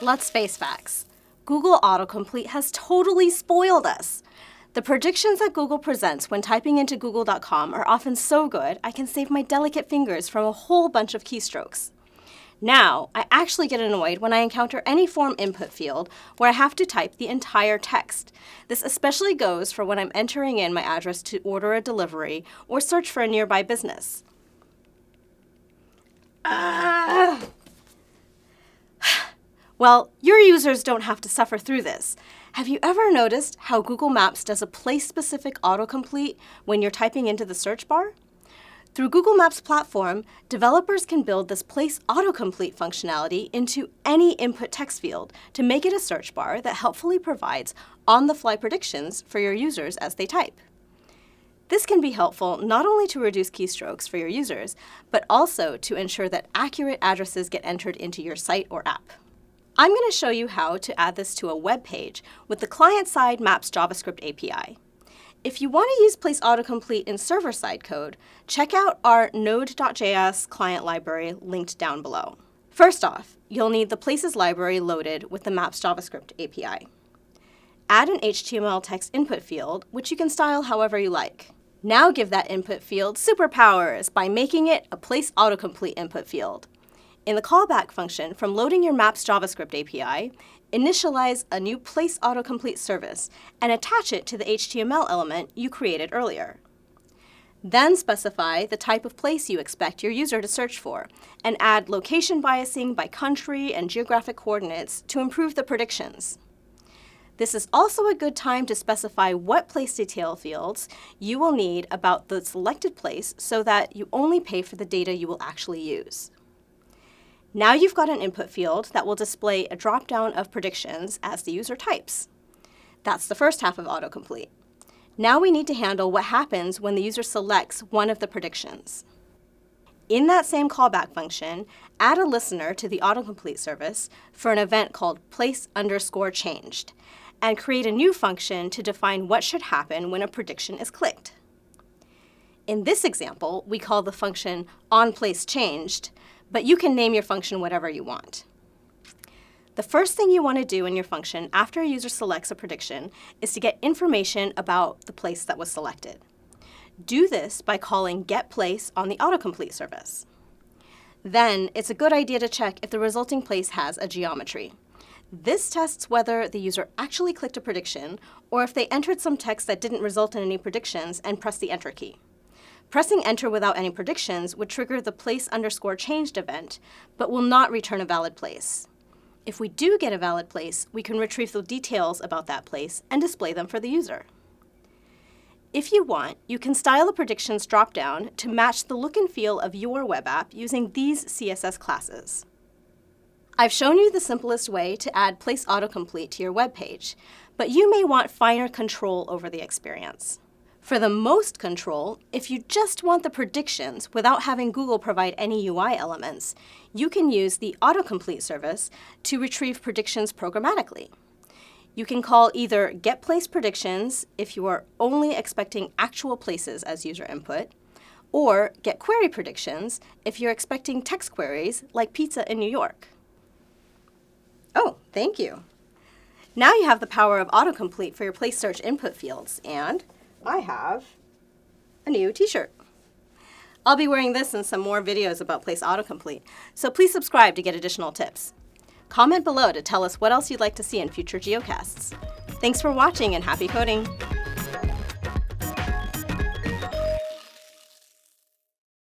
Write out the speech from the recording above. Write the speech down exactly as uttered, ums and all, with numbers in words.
Let's face facts. Google Autocomplete has totally spoiled us. The predictions that Google presents when typing into google dot com are often so good, I can save my delicate fingers from a whole bunch of keystrokes. Now, I actually get annoyed when I encounter any form input field where I have to type the entire text. This especially goes for when I'm entering in my address to order a delivery or search for a nearby business. Ah! Well, your users don't have to suffer through this. Have you ever noticed how Google Maps does a place-specific autocomplete when you're typing into the search bar? Through Google Maps platform, developers can build this place autocomplete functionality into any input text field to make it a search bar that helpfully provides on-the-fly predictions for your users as they type. This can be helpful not only to reduce keystrokes for your users, but also to ensure that accurate addresses get entered into your site or app. I'm going to show you how to add this to a web page with the client-side Maps JavaScript A P I. If you want to use Place Autocomplete in server-side code, check out our Node dot J S client library linked down below. First off, you'll need the Places library loaded with the Maps JavaScript A P I. Add an H T M L text input field, which you can style however you like. Now give that input field superpowers by making it a Place Autocomplete input field. In the callback function from loading your Maps JavaScript A P I, initialize a new Place Autocomplete service and attach it to the H T M L element you created earlier. Then specify the type of place you expect your user to search for, and add location biasing by country and geographic coordinates to improve the predictions. This is also a good time to specify what place detail fields you will need about the selected place so that you only pay for the data you will actually use. Now you've got an input field that will display a drop-down of predictions as the user types. That's the first half of autocomplete. Now we need to handle what happens when the user selects one of the predictions. In that same callback function, add a listener to the autocomplete service for an event called place underscore changed, and create a new function to define what should happen when a prediction is clicked. In this example, we call the function onPlaceChanged, but you can name your function whatever you want. The first thing you want to do in your function after a user selects a prediction is to get information about the place that was selected. Do this by calling getPlace on the autocomplete service. Then, it's a good idea to check if the resulting place has a geometry. This tests whether the user actually clicked a prediction or if they entered some text that didn't result in any predictions and pressed the Enter key. Pressing Enter without any predictions would trigger the place underscore changed event, but will not return a valid place. If we do get a valid place, we can retrieve the details about that place and display them for the user. If you want, you can style the predictions dropdown to match the look and feel of your web app using these C S S classes. I've shown you the simplest way to add Place Autocomplete to your web page, but you may want finer control over the experience. For the most control, if you just want the predictions without having Google provide any U I elements, you can use the autocomplete service to retrieve predictions programmatically. You can call either getPlacePredictions if you are only expecting actual places as user input, or getQueryPredictions if you're expecting text queries like pizza in New York. Oh, thank you. Now you have the power of autocomplete for your place search input fields, and I have a new t-shirt. I'll be wearing this in some more videos about Place Autocomplete, so please subscribe to get additional tips. Comment below to tell us what else you'd like to see in future Geocasts. Thanks for watching and happy coding!